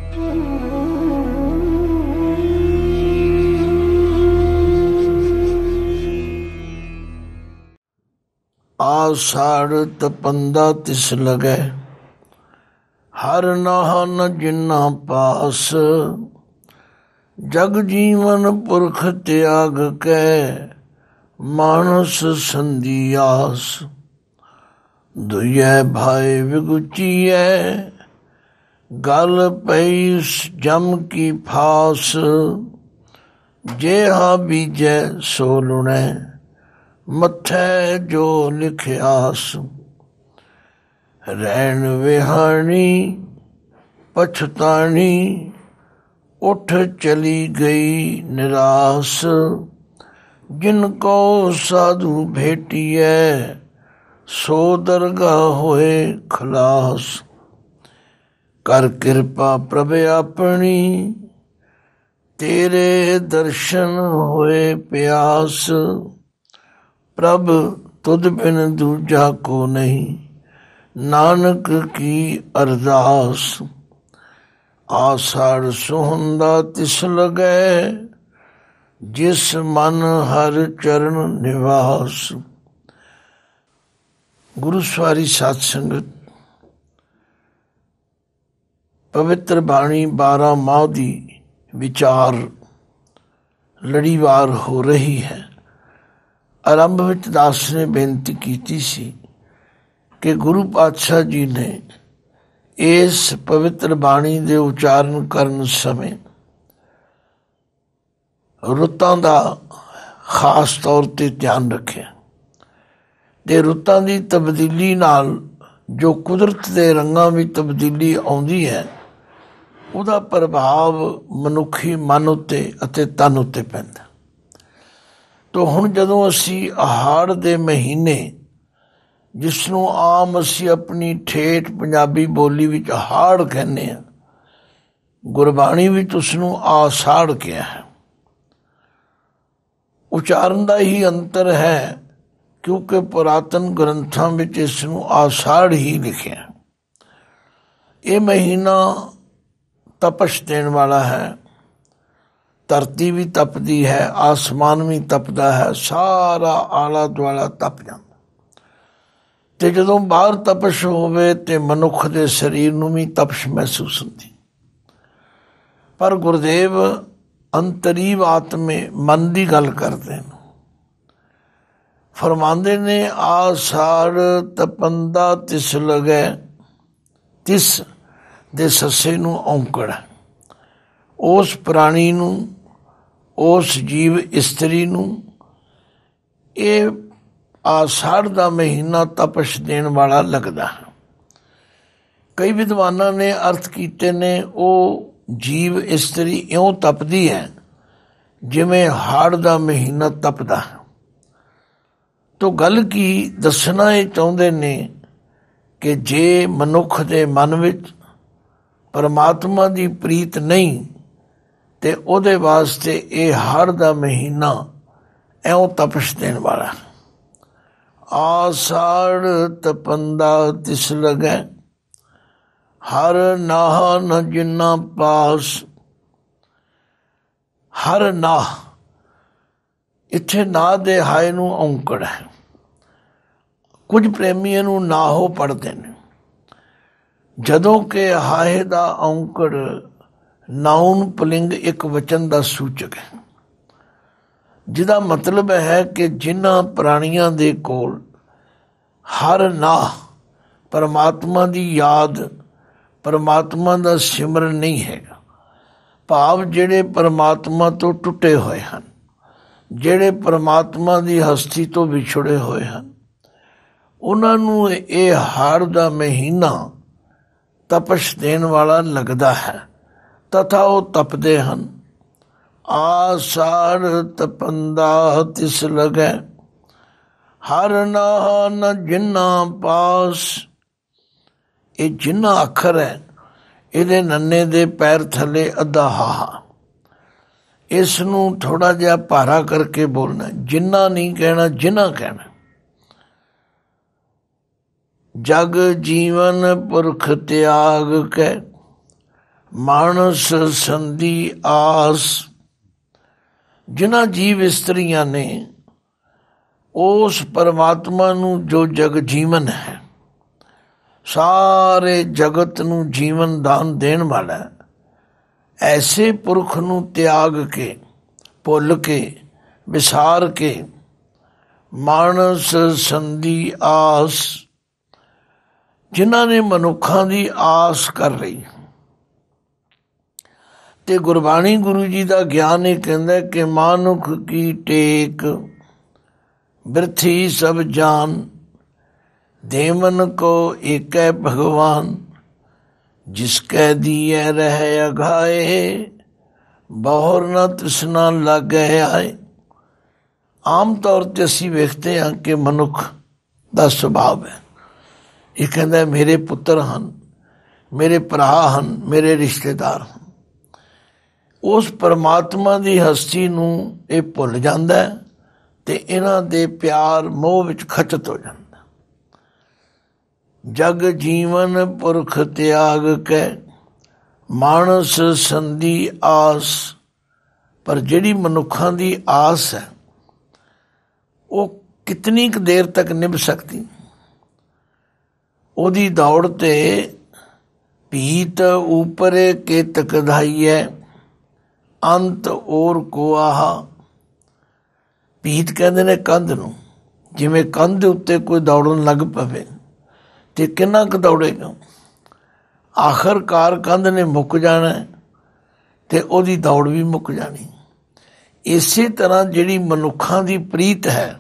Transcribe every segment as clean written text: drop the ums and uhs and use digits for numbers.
आषाढ़ तपंदा तिस लगे, हर नाह न जिन्ना पास। जग जीवन पुरख त्याग के, मानस संधियास। दुये भाई विगुचिए, गल पैस जम की फास। जेहा बीजे सो लुणे, मत्थे जो लिखियास। रैन विहानी पछतानी, उठ चली गई निराश। जिनको साधु भेटिए, सो दरगाह होए खलास। कर कृपा प्रभ अपनी, तेरे दर्शन होए प्यास। प्रभ तुद बिन दूजा को नहीं, नानक की अरदास। आषाढ़ सुहंदा तिस लगे, जिस मन हर चरण निवास। गुरु सवारी साध संगत, पवित्र बाणी 12 माह की विचार लड़ीवार हो रही है। आरंभ विच दास ने बेनती की सी कि गुरु पातशाह जी ने इस पवित्र बाणी के उचारण करन समय रुतां का खास तौर पर ध्यान रखे। ते रुतां की तब्दीली नाल जो कुदरत के रंगां में तब्दीली आउंदी है, उसका प्रभाव मनुखी मन उत्ते अते तन उत्ते पैंदा। तो हुण जदों असी आहाड़ दे महीने, जिसनों आम असी अपनी ठेठ पंजाबी बोली विच हाड़ कहने हैं, गुरबाणी विच उसनों आषाढ़ कहा है। उचारण का ही अंतर है, क्योंकि पुरातन ग्रंथों में इसनों आषाढ़ ही लिखे। ये महीना तपश देने वाला है, धरती भी तपदी है, आसमान भी तपदा है, सारा आला दुआला तप जाता। ते जदों बाहर तपश होवे ते मनुख दे शरीर नूं भी तपश महसूस होती। पर गुरुदेव अंतरीव आत्मे मन की गल करते हैं, फरमांदे ने आषाढ़ तपंदा तिस लगे। तिस दे ससे नूं औंकड़ है, उस प्राणी नूं, उस जीव इस्त्री नूं ये आषाढ़ का महीना तपश देने वाला लगता है। कई विद्वानों ने अर्थ किए ने, वो जीव इस्त्री इउं तपदी है जिमें हाड़ का महीना तपदा है। तो गल की दसना ये चाहते ने कि जे मनुख के मन विच परमात्मा की प्रीत नहीं, ते ओदे वास्ते ये हाड़ का महीना इउं तपश देने वाला है। आषाढ़ तपंदा तिस लगे, हर नाह न जिन्ना पास। हर नाह, इत्थे नाह दे हाय नूं औंकड़ है। कुछ प्रेमियों नूं नाहो पढ़ते हैं, जदों के हाहे दा औंकड़ नाउन पुलिंग एक वचन का सूचक है, जिहदा मतलब है कि जिन्हां प्राणियां दे कोल हर नाह परमात्मा की याद, परमात्मा का सिमरन नहीं हैगा। भाव जिहड़े परमात्मा तो टुटे हुए हैं, जिहड़े परमात्मा की हस्ती तो विछड़े हुए हैं, उन्हां नूं ये हाड़ का महीना तपश देने वाला लगता है, तथा वो तपदे हैं। आषाढ़ तपंदा तिस लगे, हर नाह न जिन्ना पास। ये जिन्ना अखर है, इहदे नन्ने दे पैर थले अद्धा हाहा। इसनूं थोड़ा जिहा भारा करके बोलना, जिन्ना नहीं कहना, जिन्ना कहना। जग जीवन पुरख त्याग के, ਮਾਨਸ ਸੰਧੀ ਆਸ। ਜਿਨ੍ਹਾਂ ਜੀਵ ਇਸਤਰੀਆਂ ਨੇ ਉਸ ਪਰਮਾਤਮਾ ਨੂੰ ਜੋ ਜਗ ਜੀਵਨ ਹੈ, ਸਾਰੇ ਜਗਤ ਨੂੰ ਜੀਵਨ ਦਾਨ ਦੇਣ ਵਾਲਾ ਹੈ, ਐਸੇ ਪੁਰਖ ਨੂੰ ਤਿਆਗ ਕੇ, ਭੁੱਲ ਕੇ, ਵਿਸਾਰ ਕੇ ਮਾਨਸ ਸੰਧੀ ਆਸ, ਜਿਨ੍ਹਾਂ ਨੇ ਮਨੁੱਖਾਂ ਦੀ ਆਸ ਕਰ ਲਈ। ਤੇ ਗੁਰਬਾਣੀ ਗੁਰੂ ਜੀ ਦਾ ਗਿਆਨ ਇਹ ਕਹਿੰਦਾ ਕਿ ਮਾਨੁਖ ਕੀ ਟੇਕ ਬਿਰਥੀ ਸਭ ਜਾਨ, ਦੇਵਨ ਕੋ ਏਕੈ ਭਗਵਾਨ, ਜਿਸਕੈ ਦੀਐ ਰਹਿ ਅਘਾਏ, ਬਹੁਰ ਨਾ ਤ੍ਰਿਸ਼ਨਾ ਲਾਗੈ ਆਏ। ਆਮ ਤੌਰ 'ਤੇ ਅਸੀਂ ਵੇਖਦੇ ਹਾਂ ਕਿ ਮਨੁੱਖ ਦਾ ਸੁਭਾਅ ਹੈ, ਇਹ ਕਹਿੰਦਾ ਮੇਰੇ ਪੁੱਤਰ ਹਨ, ਮੇਰੇ ਭਰਾ ਹਨ, ਮੇਰੇ ਰਿਸ਼ਤੇਦਾਰ ਹਨ। ਉਸ ਪਰਮਾਤਮਾ ਦੀ ਹਸਤੀ ਨੂੰ ਇਹ ਭੁੱਲ ਜਾਂਦਾ ਤੇ ਇਹਨਾਂ ਦੇ ਪਿਆਰ ਮੋਹ ਵਿੱਚ ਖਚਤ ਹੋ ਜਾਂਦਾ। ਜਗ ਜੀਵਨ ਪੁਰਖ ਤਿਆਗ ਕੈ, ਮਾਨਸ ਸੰਧੀ ਆਸ। ਪਰ ਜਿਹੜੀ ਮਨੁੱਖਾਂ ਦੀ ਆਸ ਹੈ ਉਹ ਕਿਤਨੀ ਕੁ ਦੇਰ ਤੱਕ ਨਿਭ ਸਕਦੀ। ਉਹਦੀ ਦੌੜ ਤੇ ਭੀਤ ਉਪਰੇ ਕੇਤਕ ਧਾਈਐ, ਅੰਤ ਔਰ ਕੋ ਆਹਾ। ਭੀਤ ਕਹਿੰਦੇ ਨੇ ਕੰਧ ਨੂੰ, ਜਿਵੇਂ ਕੰਧ ਦੇ ਉੱਤੇ ਕੋਈ ਦੌੜਨ ਲੱਗ ਪਵੇ ਤੇ ਕਿੰਨਾ ਕੁ ਦੌੜੇਗਾ, ਆਖਰਕਾਰ ਕੰਧ ਨੇ ਮੁੱਕ ਜਾਣਾ ਤੇ ਉਹਦੀ ਦੌੜ ਵੀ ਮੁੱਕ ਜਾਣੀ। ਇਸੇ ਤਰ੍ਹਾਂ ਜਿਹੜੀ ਮਨੁੱਖਾਂ ਦੀ ਪ੍ਰੀਤ ਹੈ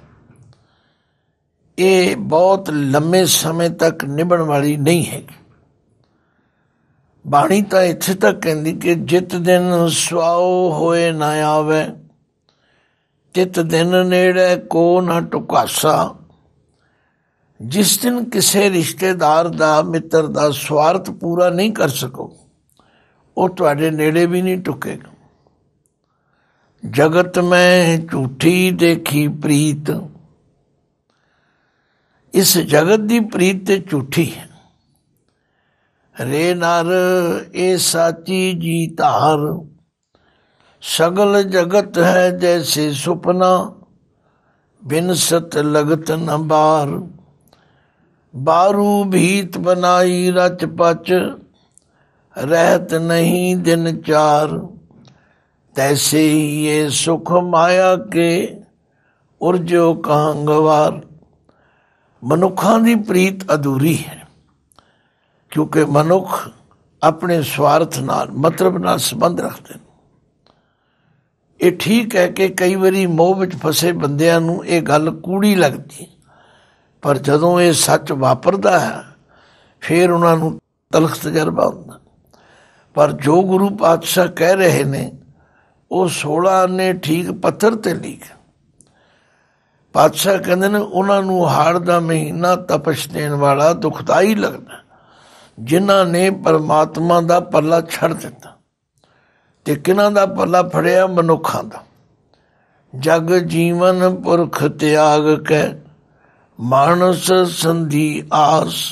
ਇਹ ਬਹੁਤ ਲੰਮੇ ਸਮੇਂ ਤੱਕ ਨਿਭਣ ਵਾਲੀ ਨਹੀਂ ਹੈਗੀ। ਬਾਣੀ ਤਾਂ ਇੱਥੇ ਤੱਕ ਕਹਿੰਦੀ ਕਿ ਜਿਤ ਦਿਨ ਸੁਆਓ ਹੋਏ ਨਾ ਆਵੇ, ਤਿਤ ਦਿਨ ਨੇੜੇ ਕੋ ਨਾ ਟੁਕਾਸਾ। ਜਿਸ ਦਿਨ ਕਿਸੇ ਰਿਸ਼ਤੇਦਾਰ ਦਾ, ਮਿੱਤਰ ਦਾ ਸਵਾਰਥ ਪੂਰਾ ਨਹੀਂ ਕਰ ਸਕੋ, ਉਹ ਤੁਹਾਡੇ ਨੇੜੇ ਵੀ ਨਹੀਂ ਟੁਕੇਗਾ। ਜਗਤ ਮੈਂ ਝੂਠੀ ਦੇਖੀ ਪ੍ਰੀਤ, ਇਸ ਜਗਤ ਦੀ ਪ੍ਰੀਤ ਤੇ ਝੂਠੀ ਹੈ। ਰੇ ਨਰ ਇਹ ਸਾਚੀ ਜੀ ਧਾਰ, ਸਗਲ ਜਗਤ ਹੈ ਜੈਸੇ ਸੁਪਨਾ, ਬਿਨ ਸਤ ਲਗਤ ਨ ਬਾਰ। ਬਾਰੂ ਭੀਤ ਬਨਾਈ ਰਚ ਪਚ, रहत नहीं दिन चार। तैसे ही ये सुख माया के उर्जो कहाँ गवार। ਮਨੁੱਖਾਂ ਦੀ ਪ੍ਰੀਤ ਅਧੂਰੀ ਹੈ, ਕਿਉਂਕਿ ਮਨੁੱਖ ਆਪਣੇ ਸਵਾਰਥ ਨਾਲ, ਮਤਲਬ ਨਾਲ ਸੰਬੰਧ ਰੱਖਦੇ ਨੇ। ਇਹ ਠੀਕ ਹੈ ਕਿ ਕਈ ਵਾਰੀ ਮੋਹ ਵਿੱਚ ਫਸੇ ਬੰਦਿਆਂ ਨੂੰ ਇਹ ਗੱਲ ਕੂੜੀ ਲੱਗਦੀ, ਪਰ ਜਦੋਂ ਇਹ ਸੱਚ ਵਾਪਰਦਾ ਹੈ ਫਿਰ ਉਹਨਾਂ ਨੂੰ ਤਲਖ ਤਜਰਬਾ ਹੁੰਦਾ। ਪਰ ਜੋ ਗੁਰੂ ਪਾਤਸ਼ਾਹ ਕਹਿ ਰਹੇ ਨੇ ਉਹ 16 ਨੇ ਠੀਕ ਪੱਥਰ ਤੇ ਲਿਖ। ਪਾਤਸ਼ਾਹ ਕਹਿੰਦੇ ਨੇ ਉਹਨਾਂ ਨੂੰ ਹਾੜ ਦਾ ਮਹੀਨਾ ਤਪਸ਼ ਦੇਣ ਵਾਲਾ ਦੁਖਦਾਈ ਲੱਗਦਾ, ਜਿਨ੍ਹਾਂ ਨੇ ਪਰਮਾਤਮਾ ਦਾ ਪੱਲਾ ਛੱਡ ਦਿੱਤਾ। ਤੇ ਕਿਹਨਾਂ ਦਾ ਪੱਲਾ ਫੜਿਆ? ਮਨੁੱਖਾਂ ਦਾ। ਜਗ ਜੀਵਨ ਪੁਰਖ ਤਿਆਗ ਕੈ, ਮਾਨਸ ਸੰਧੀ ਆਸ।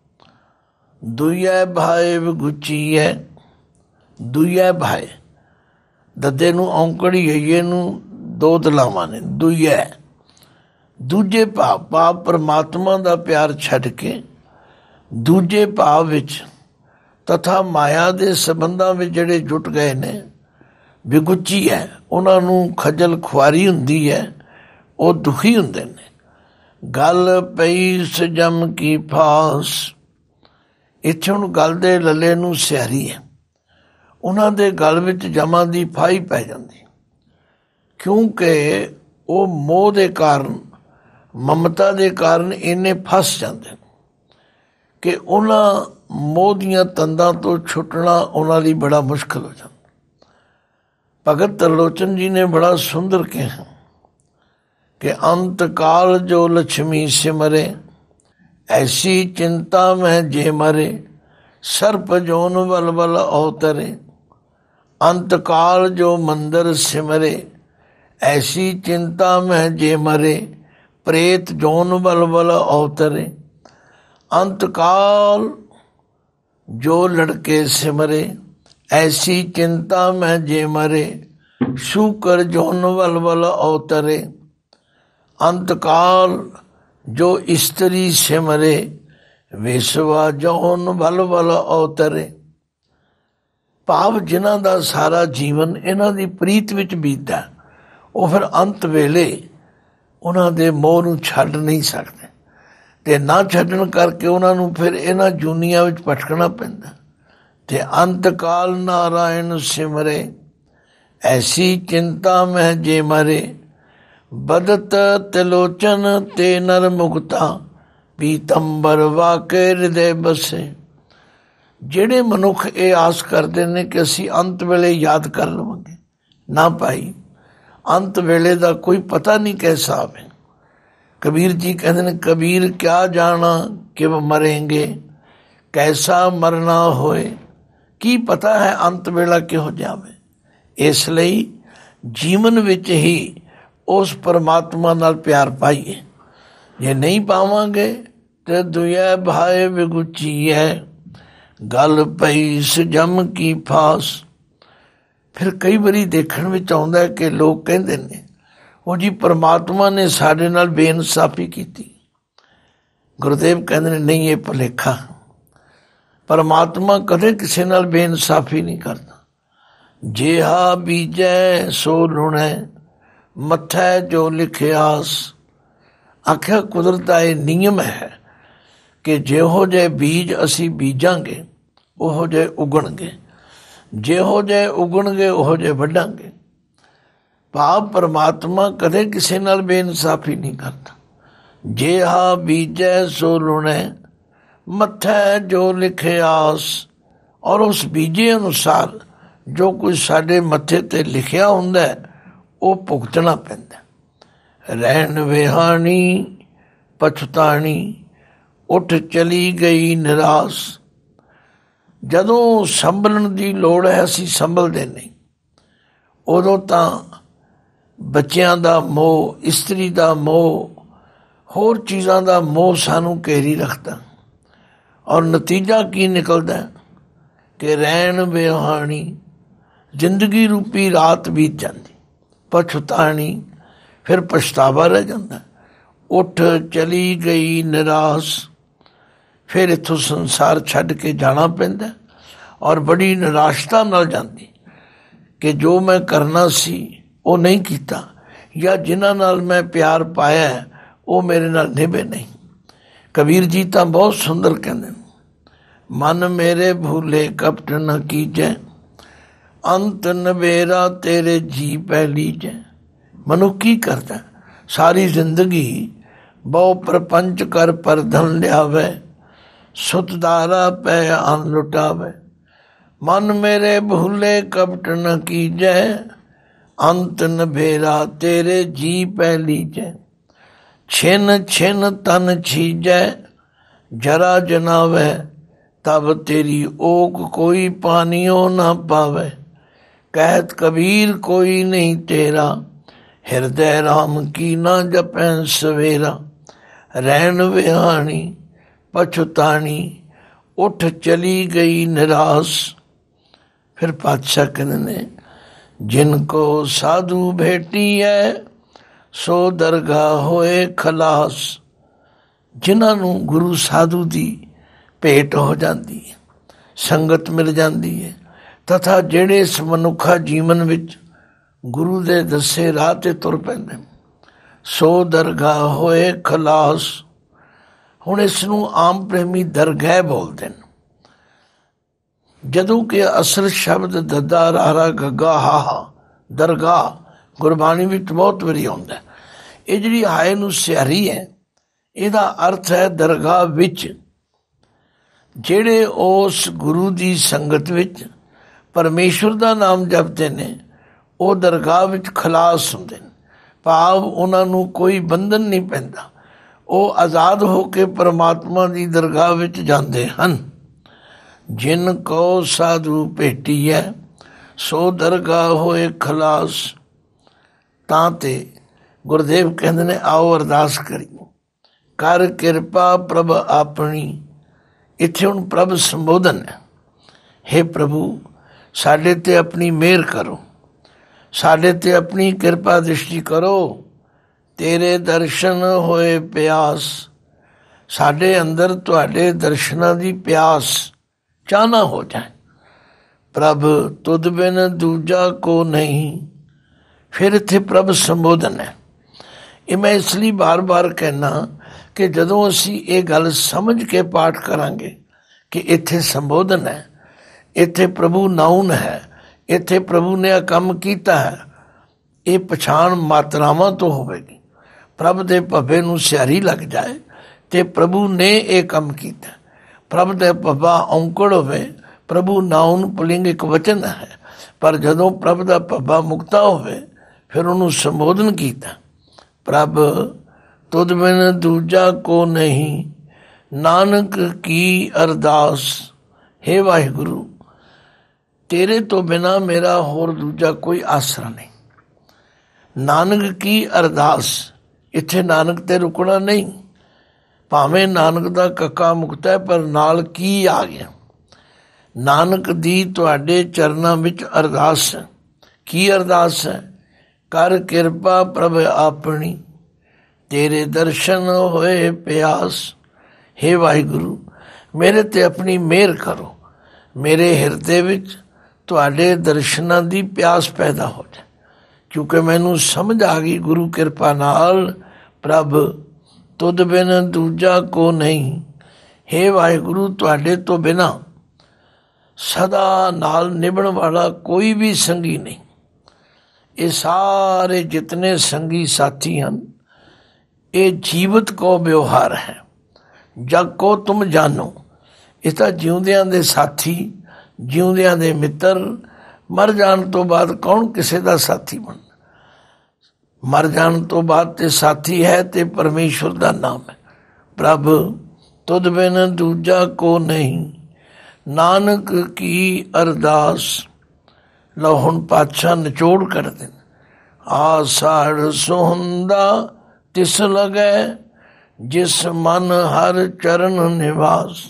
ਦੁਈਐ ਭਾਏ ਵਿਗੁਚੀਐ। ਦੁਈਐ ਭਾਏ, ਦੱਦੇ ਨੂੰ ਔਂਕੜੀ ਹਈਏ ਨੂੰ ਦੋ ਦਲਾਵਾਂ ਨੇ। ਦੁਈਐ ਦੂਜੇ ਭਾਵ, ਭਾਵ ਪਰਮਾਤਮਾ ਦਾ ਪਿਆਰ ਛੱਡ ਕੇ ਦੂਜੇ ਭਾਵ ਵਿੱਚ ਤਥਾ ਮਾਇਆ ਦੇ ਸੰਬੰਧਾਂ ਵਿੱਚ ਜਿਹੜੇ ਜੁਟ ਗਏ ਨੇ, ਵਿਗੁਚੀ ਹੈ, ਉਹਨਾਂ ਨੂੰ ਖੱਜਲ ਖੁਆਰੀ ਹੁੰਦੀ ਹੈ, ਉਹ ਦੁਖੀ ਹੁੰਦੇ ਨੇ। ਗੱਲ ਪਈ ਸਜਮ ਕੀ ਫਾਸ। ਇੱਥੇ ਹੁਣ ਗੱਲ ਦੇ ਲੱਲੇ ਨੂੰ ਸਿਆਰੀ ਹੈ, ਉਹਨਾਂ ਦੇ ਗਲ ਵਿੱਚ ਜਮਾਂ ਦੀ ਫਾਹੀ ਪੈ ਜਾਂਦੀ, ਕਿਉਂਕਿ ਉਹ ਮੋਹ ਦੇ ਕਾਰਨ, ਮਮਤਾ ਦੇ ਕਾਰਨ ਇੰਨੇ ਫਸ ਜਾਂਦੇ ਕਿ ਉਹਨਾਂ ਮੋਹ ਦੀਆਂ ਤੰਦਾਂ ਤੋਂ ਛੁੱਟਣਾ ਉਹਨਾਂ ਲਈ ਬੜਾ ਮੁਸ਼ਕਿਲ ਹੋ ਜਾਂਦਾ। ਭਗਤ ਤਰਲੋਚਨ ਜੀ ਨੇ ਬੜਾ ਸੁੰਦਰ ਕਿਹਾ ਕਿ ਅੰਤ ਕਾਲ ਜੋ ਲక్ష్ਮੀ ਸਿਮਰੇ, ਐਸੀ ਚਿੰਤਾ ਮੈਂ ਜੇ ਮਰੇ, ਸਰਪ ਜੋਨ ਬਲ ਬਲ ਅਵਤਰੇ। ਅੰਤ ਕਾਲ ਜੋ ਮੰਦਰ ਸਿਮਰੇ, ਐਸੀ ਚਿੰਤਾ ਮੈਂ ਜੇ ਮਰੇ, ਪ੍ਰੇਤ ਜੋਨ ਬਲ ਬਲ ਅਵਤਰੇ। ਅੰਤ ਕਾਲ ਜੋ ਲੜਕੇ ਸਿਮਰੇ, ਐਸੀ ਚਿੰਤਾ ਮੈਂ ਜੇ ਮਰੇ, ਸ਼ੂਕਰ ਜੋਨ ਵਲ ਵਲ ਅਵਤਰੇ। ਅੰਤਕਾਲ ਜੋ ਇਸਤਰੀ ਸਿਮਰੇ, ਵੇਸਵਾ ਜੋਨ ਵਲ ਵਲ ਅਵਤਰੇ। ਭਾਵ ਜਿਨ੍ਹਾਂ ਦਾ ਸਾਰਾ ਜੀਵਨ ਇਹਨਾਂ ਦੀ ਪ੍ਰੀਤ ਵਿੱਚ ਬੀਤਦਾ, ਉਹ ਫਿਰ ਅੰਤ ਵੇਲੇ ਉਹਨਾਂ ਦੇ ਮੋਹ ਨੂੰ ਛੱਡ ਨਹੀਂ ਸਕਦੇ, ਅਤੇ ਨਾ ਛੱਡਣ ਕਰਕੇ ਉਹਨਾਂ ਨੂੰ ਫਿਰ ਇਹਨਾਂ ਜੂਨੀਆਂ ਵਿੱਚ ਭਟਕਣਾ ਪੈਂਦਾ। ਤੇ ਅੰਤਕਾਲ ਨਾਰਾਇਣ ਸਿਮਰੇ, ਐਸੀ ਚਿੰਤਾ ਮੈਂ ਜੇ ਮਰੇ। ਬਦਤ ਤਿਲੋਚਨ ਤੇ ਨਰ ਮੁਕਤਾ, ਪੀਤੰਬਰ ਵਾਕੇ ਹਿਰਦੇ ਬਸੇ। ਜਿਹੜੇ ਮਨੁੱਖ ਇਹ ਆਸ ਕਰਦੇ ਨੇ ਕਿ ਅਸੀਂ ਅੰਤ ਵੇਲੇ ਯਾਦ ਕਰ ਲਵਾਂਗੇ, ਨਾ ਭਾਈ, ਅੰਤ ਵੇਲੇ ਦਾ ਕੋਈ ਪਤਾ ਨਹੀਂ ਕੈਸਾ ਆਵੇ। ਕਬੀਰ ਜੀ ਕਹਿੰਦੇ ਨੇ, ਕਬੀਰ ਕਿਆ ਜਾਣਾ ਕਿਵ ਮਰੇਂਗੇ, ਕੈਸਾ ਮਰਨਾ ਹੋਏ। ਕੀ ਪਤਾ ਹੈ ਅੰਤ ਵੇਲਾ ਕਿਹੋ ਜਿਹਾ ਹੋਵੇ। ਇਸ ਲਈ ਜੀਵਨ ਵਿੱਚ ਹੀ ਉਸ ਪਰਮਾਤਮਾ ਨਾਲ ਪਿਆਰ ਪਾਈਏ। ਜੇ ਨਹੀਂ ਪਾਵਾਂਗੇ ਤੇ ਦੁਆ ਭਾਏ ਵਿਗੁਚੀ ਹੈ, ਗੱਲ ਪਈ ਸਜਮ ਕੀ ਫਾਸ। ਫਿਰ ਕਈ ਵਾਰੀ ਦੇਖਣ ਵਿੱਚ ਆਉਂਦਾ ਕਿ ਲੋਕ ਕਹਿੰਦੇ ਨੇ, ਉਹ ਜੀ ਪਰਮਾਤਮਾ ਨੇ ਸਾਡੇ ਨਾਲ ਬੇਇਨਸਾਫੀ ਕੀਤੀ। ਗੁਰਦੇਵ ਕਹਿੰਦੇ ਨੇ, ਨਹੀਂ, ਇਹ ਭੁਲੇਖਾ। ਪਰਮਾਤਮਾ ਕਦੇ ਕਿਸੇ ਨਾਲ ਬੇਇਨਸਾਫੀ ਨਹੀਂ ਕਰਦਾ। ਜਿਹਾ ਬੀਜੈ ਸੋ ਲੁਣੈ, ਮੱਥੈ ਜੋ ਲਿਖਿਆਸ। ਆਖਿਆ ਕੁਦਰਤ ਦਾ ਇਹ ਨਿਯਮ ਹੈ ਕਿ ਜਿਹੋ ਜਿਹੇ ਬੀਜ ਅਸੀਂ ਬੀਜਾਂਗੇ ਉਹੋ ਜਿਹੇ ਉਗਣਗੇ, ਜਿਹੋ ਜਿਹੇ ਉਗਣਗੇ ਉਹੋ ਜਿਹੇ ਵੱਢਾਂਗੇ। ਭਾਵ ਪਰਮਾਤਮਾ ਕਦੇ ਕਿਸੇ ਨਾਲ ਬੇਇਨਸਾਫੀ ਨਹੀਂ ਕਰਦਾ। ਜਿਹਾ ਬੀਜੈ ਸੋ ਲੁਣੈ, ਮੱਥੈ ਜੋ ਲਿਖਿਆਸ। ਔਰ ਉਸ ਬੀਜੇ ਅਨੁਸਾਰ ਜੋ ਕੁਝ ਸਾਡੇ ਮੱਥੇ 'ਤੇ ਲਿਖਿਆ ਹੁੰਦਾ ਉਹ ਭੁਗਤਣਾ ਪੈਂਦਾ। ਰਹਿਣ ਵਿਹਾਣੀ ਪਛਤਾਣੀ, ਉੱਠ ਚਲੀ ਗਈ ਨਿਰਾਸ। ਜਦੋਂ ਸੰਭਲਣ ਦੀ ਲੋੜ ਹੈ ਅਸੀਂ ਸੰਭਲਦੇ ਨਹੀਂ, ਉਦੋਂ ਤਾਂ ਬੱਚਿਆਂ ਦਾ ਮੋਹ, ਇਸਤਰੀ ਦਾ ਮੋਹ, ਹੋਰ ਚੀਜ਼ਾਂ ਦਾ ਮੋਹ ਸਾਨੂੰ ਘੇਰੀ ਰੱਖਦਾ। ਔਰ ਨਤੀਜਾ ਕੀ ਨਿਕਲਦਾ ਕਿ ਰਹਿਣ ਵਿਹਾਣੀ, ਜ਼ਿੰਦਗੀ ਰੂਪੀ ਰਾਤ ਬੀਤ ਜਾਂਦੀ। ਪਛਤਾਣੀ, ਫਿਰ ਪਛਤਾਵਾ ਰਹਿ ਜਾਂਦਾ। ਉੱਠ ਚਲੀ ਗਈ ਨਿਰਾਸ, ਫਿਰ ਇੱਥੋਂ ਸੰਸਾਰ ਛੱਡ ਕੇ ਜਾਣਾ ਪੈਂਦਾ। ਔਰ ਬੜੀ ਨਿਰਾਸ਼ਤਾ ਨਾਲ ਜਾਂਦੀ ਕਿ ਜੋ ਮੈਂ ਕਰਨਾ ਸੀ ਉਹ ਨਹੀਂ ਕੀਤਾ, ਜਾਂ ਜਿਨ੍ਹਾਂ ਨਾਲ ਮੈਂ ਪਿਆਰ ਪਾਇਆ ਉਹ ਮੇਰੇ ਨਾਲ ਨਿਭੇ ਨਹੀਂ। ਕਬੀਰ ਜੀ ਤਾਂ ਬਹੁਤ ਸੁੰਦਰ ਕਹਿੰਦੇ ਨੇ, ਮਨ ਮੇਰੇ ਭੂਲੇ ਕਪਟ ਨ ਕੀਜੈ, ਅੰਤ ਨਵੇਰਾ ਤੇਰੇ ਜੀ ਪੈ ਲੀਜੈ। ਮਨੁੱਖ ਕੀ ਕਰਦਾ, ਸਾਰੀ ਜ਼ਿੰਦਗੀ ਬਹੁ ਪ੍ਰਪੰਚ ਕਰ ਪਰਧਨ ਲਿਆਵੇ, ਸੁਤਦਾਰਾ ਪੈ ਅੰਨ ਲੁਟਾਵੇ। ਮਨ ਮੇਰੇ ਭੂਲੇ ਕਪਟ ਨ ਕੀਜੈ, ਅੰਤ ਨਵੇਰਾ ਤੇਰੇ ਜੀ ਪੈ ਲੀਜੈ। ਛਿਨ ਛਿਨ ਤਨ ਛੀਜੈ, ਜਰਾ ਜਨਾਵੇ, ਤਬ ਤੇਰੀ ਓਕ ਕੋਈ ਪਾਨੀਓ ਨਾ ਪਾਵੇ। ਕਹਿਤ ਕਬੀਰ ਕੋਈ ਨਹੀਂ ਤੇਰਾ, ਹਿਰਦੈ ਰਾਮ ਕੀ ਨਾ ਜਪੈ ਸਵੇਰਾ। ਰਹਿਣ ਵਿਹਾਣੀ ਪਛਤਾਣੀ, ਉੱਠ ਚਲੀ ਗਈ ਨਿਰਾਸ। ਫਿਰ ਪਾਤਸ਼ਾਹ ਕਹਿੰਦੇ ਨੇ, ਜਿਨ ਕੋ ਸਾਧੂ ਭੇਟੀ ਹੈ, ਸੋ ਦਰਗਾਹ ਹੋਏ ਖਲਾਸ। ਜਿਨ੍ਹਾਂ ਨੂੰ ਗੁਰੂ ਸਾਧੂ ਦੀ ਭੇਟ ਹੋ ਜਾਂਦੀ ਹੈ, ਸੰਗਤ ਮਿਲ ਜਾਂਦੀ ਹੈ, ਤਥਾ ਜਿਹੜੇ ਇਸ ਮਨੁੱਖਾ ਜੀਵਨ ਵਿੱਚ ਗੁਰੂ ਦੇ ਦੱਸੇ ਰਾਹ 'ਤੇ ਤੁਰ ਪੈਂਦੇ, ਸੋ ਦਰਗਾਹ ਹੋਏ ਖਲਾਸ। ਹੁਣ ਇਸ ਨੂੰ ਆਮ ਪ੍ਰੇਮੀ ਦਰਗਾਹ ਬੋਲਦੇ ਨੇ, ਜਦੋਂ ਕਿ ਅਸਲ ਸ਼ਬਦ ਦੱਦਾ ਰਾਰਾ ਗੱਗਾ ਹਾਹਾ ਦਰਗਾਹ ਗੁਰਬਾਣੀ ਵਿੱਚ ਬਹੁਤ ਵਾਰੀ ਆਉਂਦਾ। ਇਹ ਜਿਹੜੀ ਹਾਏ ਨੂੰ ਸਿਆਰੀ ਹੈ, ਇਹਦਾ ਅਰਥ ਹੈ ਦਰਗਾਹ ਵਿੱਚ। ਜਿਹੜੇ ਉਸ ਗੁਰੂ ਦੀ ਸੰਗਤ ਵਿੱਚ ਪਰਮੇਸ਼ਵਰ ਦਾ ਨਾਮ ਜਪਦੇ ਨੇ ਉਹ ਦਰਗਾਹ ਵਿੱਚ ਖਲਾਸ ਹੁੰਦੇ ਨੇ। ਭਾਵ ਉਹਨਾਂ ਨੂੰ ਕੋਈ ਬੰਧਨ ਨਹੀਂ ਪੈਂਦਾ, ਉਹ ਆਜ਼ਾਦ ਹੋ ਕੇ ਪਰਮਾਤਮਾ ਦੀ ਦਰਗਾਹ ਵਿੱਚ ਜਾਂਦੇ ਹਨ। ਜਿਨ ਕੋ ਸਾਧੂ ਭੇਟੀ ਹੈ, ਸੋ ਦਰਗਾਹ ਹੋਏ ਖਲਾਸ। ਤਾਂ ਤੇ ਗੁਰਦੇਵ ਕਹਿੰਦੇ ਨੇ, ਆਓ ਅਰਦਾਸ ਕਰੀਏ, ਕਰ ਕਿਰਪਾ ਪ੍ਰਭ ਆਪਣੀ। ਇੱਥੇ ਹੁਣ ਪ੍ਰਭ ਸੰਬੋਧਨ ਹੈ, ਹੇ ਪ੍ਰਭੂ ਸਾਡੇ ਤੇ ਆਪਣੀ ਮਿਹਰ ਕਰੋ, ਸਾਡੇ ਤੇ ਆਪਣੀ ਕਿਰਪਾ ਦ੍ਰਿਸ਼ਟੀ ਕਰੋ। ਤੇਰੇ ਦਰਸ਼ਨ ਹੋਏ ਪਿਆਸ, ਸਾਡੇ ਅੰਦਰ ਤੁਹਾਡੇ ਦਰਸ਼ਨਾਂ ਦੀ ਪਿਆਸ ਚਾਹਨਾ ਹੋ ਜਾਏ। ਪ੍ਰਭ ਤੁਧ ਬਿਨ ਦੂਜਾ ਕੋ ਨਹੀਂ। ਫਿਰ ਇੱਥੇ ਪ੍ਰਭ ਸੰਬੋਧਨ ਹੈ। ਇਹ ਮੈਂ ਇਸ ਲਈ ਬਾਰ-ਬਾਰ ਕਹਿਣਾ ਕਿ ਜਦੋਂ ਅਸੀਂ ਇਹ ਗੱਲ ਸਮਝ ਕੇ ਪਾਠ ਕਰਾਂਗੇ ਕਿ ਇੱਥੇ ਸੰਬੋਧਨ ਹੈ, ਇੱਥੇ ਪ੍ਰਭੂ ਨਾਉਨ ਹੈ, ਇੱਥੇ ਪ੍ਰਭੂ ਨੇ ਇਹ ਕੰਮ ਕੀਤਾ ਹੈ, ਇਹ ਪਛਾਣ ਮਾਤਰਾਵਾਂ ਤੋਂ ਹੋਵੇਗੀ। ਪ੍ਰਭ ਦੇ ਭੱਬੇ ਨੂੰ ਸਿਹਾਰੀ ਲੱਗ ਜਾਏ ਤੇ ਪ੍ਰਭੂ ਨੇ ਇਹ ਕੰਮ ਕੀਤਾ। ਪ੍ਰਭ ਦੇ ਭੱਬਾ ਔਂਕੜ ਹੋਵੇ, ਪ੍ਰਭੂ ਨਾਉਨ ਪੁਲਿੰਗ ਇੱਕ ਵਚਨ ਹੈ, ਪਰ ਜਦੋਂ ਪ੍ਰਭ ਦਾ ਭੱਬਾ ਮੁਕਤਾ ਹੋਵੇ ਫਿਰ ਉਹਨੂੰ ਸੰਬੋਧਨ ਕੀਤਾ। ਪ੍ਰਭ ਤੁਧ ਬਿਨ ਦੂਜਾ ਕੋ ਨਹੀਂ, ਨਾਨਕ ਕੀ ਅਰਦਾਸ। ਹੇ ਵਾਹਿਗੁਰੂ, ਤੇਰੇ ਤੋਂ ਬਿਨਾ ਮੇਰਾ ਹੋਰ ਦੂਜਾ ਕੋਈ ਆਸਰਾ ਨਹੀਂ। ਨਾਨਕ ਕੀ ਅਰਦਾਸ, ਇੱਥੇ ਨਾਨਕ ਤੇ ਰੁਕਣਾ ਨਹੀਂ। ਭਾਵੇਂ ਨਾਨਕ ਦਾ ਕੱਕਾ ਮੁਕਤਾ ਹੈ, ਪਰ ਨਾਲ ਕੀ ਆ ਗਿਆ। ਨਾਨਕ ਦੀ ਤੁਹਾਡੇ ਚਰਨਾਂ ਵਿੱਚ ਅਰਦਾਸ ਹੈ। ਕੀ ਅਰਦਾਸ ਹੈ? ਕਰ ਕਿਰਪਾ ਪ੍ਰਭ ਆਪਣੀ, ਤੇਰੇ ਦਰਸ਼ਨ ਹੋਏ ਪਿਆਸ। ਹੇ ਵਾਹਿਗੁਰੂ, ਮੇਰੇ ਤੇ ਆਪਣੀ ਮਿਹਰ ਕਰੋ, ਮੇਰੇ ਹਿਰਦੇ ਵਿੱਚ ਤੁਹਾਡੇ ਦਰਸ਼ਨਾਂ ਦੀ ਪਿਆਸ ਪੈਦਾ ਹੋ ਜਾਏ, ਕਿਉਂਕਿ ਮੈਨੂੰ ਸਮਝ ਆ ਗਈ ਗੁਰੂ ਕਿਰਪਾ ਨਾਲ, ਪ੍ਰਭ ਤੁਧ ਬਿਨ ਦੂਜਾ ਕੋ ਨਹੀਂ। ਹੇ ਵਾਹਿਗੁਰੂ, ਤੁਹਾਡੇ ਤੋਂ ਬਿਨਾ ਸਦਾ ਨਾਲ ਨਿਭਣ ਵਾਲਾ ਕੋਈ ਵੀ ਸੰਗੀ ਨਹੀਂ। ਇਹ ਸਾਰੇ ਜਿਤਨੇ ਸੰਗੀ ਸਾਥੀ ਹਨ, ਇਹ ਜੀਵਤ ਕੋ ਵਿਵਹਾਰ ਹੈ। ਜਗ ਕੋ ਤੁਮ ਜਾਨੋ, ਇਹ ਤਾਂ ਜਿਉਂਦਿਆਂ ਦੇ ਸਾਥੀ, ਜਿਉਂਦਿਆਂ ਦੇ ਮਿੱਤਰ। ਮਰ ਜਾਣ ਤੋਂ ਬਾਅਦ ਕੌਣ ਕਿਸੇ ਦਾ ਸਾਥੀ ਬਣਦਾ? ਮਰ ਜਾਣ ਤੋਂ ਬਾਅਦ ਤੇ ਸਾਥੀ ਹੈ ਤੇ ਪਰਮੇਸ਼ਵਰ ਦਾ ਨਾਮ ਹੈ। ਪ੍ਰਭ ਤੁਧ ਬਿਨ ਦੂਜਾ ਕੋ ਨਹੀਂ, ਨਾਨਕ ਕੀ ਅਰਦਾਸ। ਲਓ ਹੁਣ ਪਾਤਸ਼ਾਹ ਨਿਚੋੜ ਕਰਦੇ ਨੇ। ਆਸਾੜ ਸੁਹੰਦਾ ਤਿਸ ਲਗੈ, ਜਿਸ ਮਨ ਹਰ ਚਰਨ ਨਿਵਾਸ।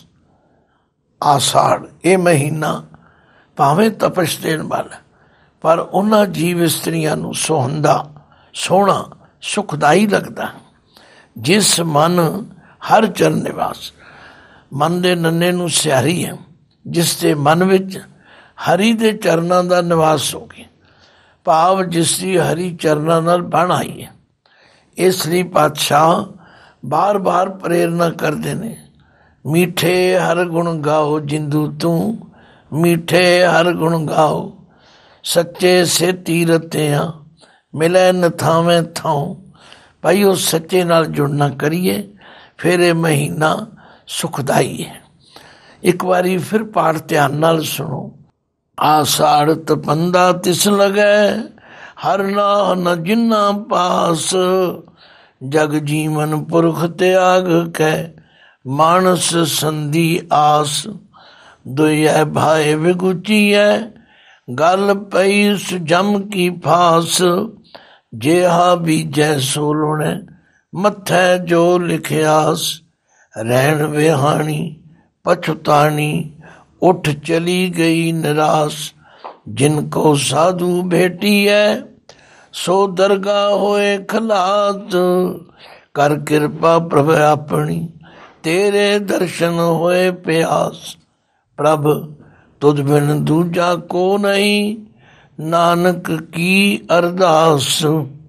ਆਸਾੜ ਇਹ ਮਹੀਨਾ ਭਾਵੇਂ ਤਪਸ਼ ਦੇਣ ਵਾਲਾ, ਪਰ ਉਹਨਾਂ ਜੀਵ ਇਸਤਰੀਆਂ ਨੂੰ ਸੁਹੰਦਾ, ਸੋਹਣਾ, ਸੁਖਦਾਈ ਲੱਗਦਾ, ਜਿਸ ਮਨ ਹਰ ਚਰਨ ਨਿਵਾਸ। ਮਨ ਦੇ ਨੰਨੇ ਨੂੰ ਸਿਹਾਰੀ ਹੈ, ਜਿਸ ਦੇ ਮਨ ਵਿੱਚ ਹਰੀ ਦੇ ਚਰਨਾਂ ਦਾ ਨਿਵਾਸ ਹੋ ਗਿਆ। ਭਾਵ ਜਿਸ ਦੀ ਹਰੀ ਚਰਨਾਂ ਨਾਲ ਬਣ ਆਈ ਹੈ। ਇਸ ਲਈ ਪਾਤਸ਼ਾਹ ਬਾਰ-ਬਾਰ ਪ੍ਰੇਰਨਾ ਕਰਦੇ ਨੇ, ਮੀਠੇ ਹਰ ਗੁਣ ਗਾਓ ਜਿੰਦੂ ਤੂੰ, ਮੀਠੇ ਹਰ ਗੁਣ ਗਾਓ। ਸੱਚੇ ਸੇ ਤੀਰਤਿਆਂ ਮਿਲੇ ਨ ਥਾਵੇਂ ਥਾਉ। ਭਾਈ ਉਹ ਸੱਚੇ ਨਾਲ ਜੁੜਨਾ ਕਰੀਏ, ਫਿਰ ਇਹ ਮਹੀਨਾ ਸੁਖਦਾਈ ਹੈ। ਇੱਕ ਵਾਰੀ ਫਿਰ ਪਾਠ ਧਿਆਨ ਨਾਲ ਸੁਣੋ। ਆਸਾੜ ਤਪੰਦਾ ਤਿਸ ਲਗੈ, ਹਰ ਨਾਹ ਨ ਜਿਨਾ ਪਾਸ। ਜਗ ਜੀਵਨ ਪੁਰਖ ਤਿਆਗ ਕੈ, ਮਾਨਸ ਸੰਧੀ ਆਸ। ਦੁਇ ਭਾਏ ਵਿਗੁਚੀਐ, ਗਲ ਪਈ ਸੁਜਮ ਕੀ ਫਾਸ। ਜਿਹਾ ਬੀਜੈ ਸੋ ਲੁਣੈ, ਮੱਥੈ ਜੋ ਲਿਖਿਆਸ। ਰਹਿਣ ਵਿਹਾਣੀ ਪਛਤਾਣੀ, ਉੱਠ ਚਲੀ ਗਈ ਨਿਰਾਸ। ਜਿਨ ਕੋ ਸਾਧੂ ਭੇਟੀਐ, ਸੋ ਦਰਗਾਹ ਹੋਏ ਖਲਾਤ। ਕਰ ਕਿਰਪਾ ਪ੍ਰਭ ਆਪਣੀ, ਤੇਰੇ ਦਰਸ਼ਨ ਹੋਏ ਪਿਆਸ। ਪ੍ਰਭ ਤੁਧ ਬਿਨ ਦੂਜਾ ਕੋ ਨਹੀਂ, ਨਾਨਕ ਕੀ ਅਰਦਾਸ।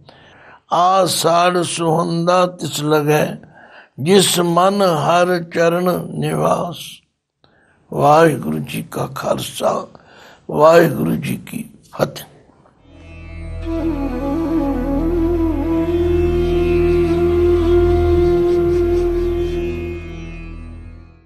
ਆਸਾੜ ਸੁਹੰਦਾ ਤਿਸ ਲਗੈ, ਜਿਸ ਮਨ ਹਰ ਚਰਨ ਨਿਵਾਸ। ਵਾਹਿਗੁਰੂ ਜੀ ਕਾ ਖਾਲਸਾ, ਵਾਹਿਗੁਰੂ ਜੀ ਕੀ ਫਤਿਹ।